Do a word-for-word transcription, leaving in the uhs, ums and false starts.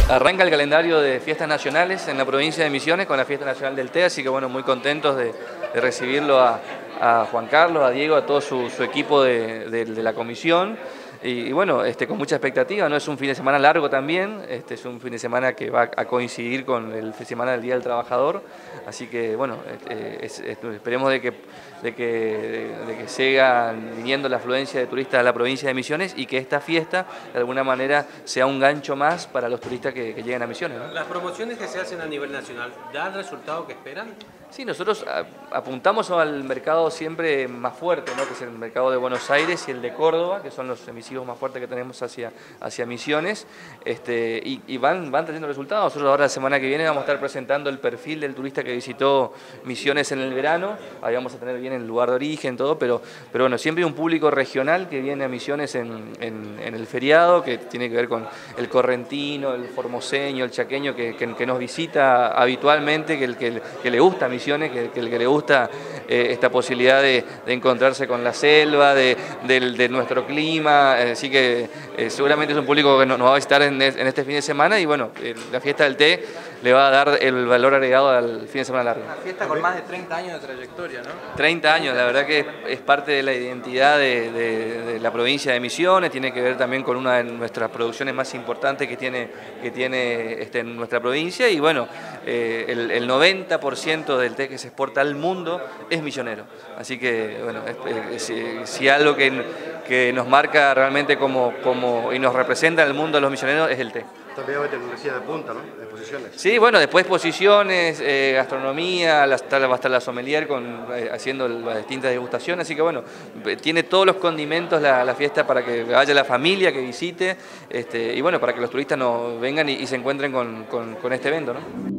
Arranca el calendario de fiestas nacionales en la provincia de Misiones con la Fiesta Nacional del Té, así que bueno, muy contentos de, de recibirlo a, a Juan Carlos, a Diego, a todo su, su equipo de, de, de la comisión. Y, y bueno, este, con mucha expectativa, ¿no? Es un fin de semana largo también, este, es un fin de semana que va a coincidir con el fin de semana del Día del Trabajador, así que bueno, este, es, es, esperemos de que, de, que, de, de que sigan viniendo la afluencia de turistas a la provincia de Misiones y que esta fiesta de alguna manera sea un gancho más para los turistas que, que lleguen a Misiones, ¿no? ¿Las promociones que se hacen a nivel nacional dan el resultado que esperan? Sí, nosotros apuntamos al mercado siempre más fuerte, ¿no? Que es el mercado de Buenos Aires y el de Córdoba, que son los emisivos más fuertes que tenemos hacia, hacia Misiones, este, y, y van, van teniendo resultados. Nosotros ahora la semana que viene vamos a estar presentando el perfil del turista que visitó Misiones en el verano, ahí vamos a tener bien el lugar de origen, todo, pero, pero bueno, siempre hay un público regional que viene a Misiones en, en, en el feriado, que tiene que ver con el correntino, el formoseño, el chaqueño, que, que, que nos visita habitualmente, que, el, que, que le gusta Misiones, que, que, que le gusta eh, esta posibilidad de, de encontrarse con la selva, de, de, de nuestro clima, así que eh, seguramente es un público que nos va a visitar en, en este fin de semana y bueno, eh, la fiesta del té le va a dar el valor agregado al fin de semana largo. Una fiesta con más de treinta años de trayectoria, ¿no? treinta años, la verdad que es, es parte de la identidad de, de, de la provincia de Misiones, tiene que ver también con una de nuestras producciones más importantes que tiene, que tiene este, en nuestra provincia y bueno, eh, el, el noventa por ciento del té que se exporta al mundo es misionero, así que bueno, es, es, si algo que, que nos marca realmente como, como y nos representa en el mundo a los misioneros es el té. También hay tecnología de punta, ¿no? Exposiciones. Sí, bueno, después exposiciones, eh, gastronomía, la, va a estar la sommelier con, eh, haciendo las distintas degustaciones, así que bueno, tiene todos los condimentos la, la fiesta para que vaya la familia, que visite, este, y bueno, para que los turistas no vengan y, y se encuentren con, con, con este evento, ¿no?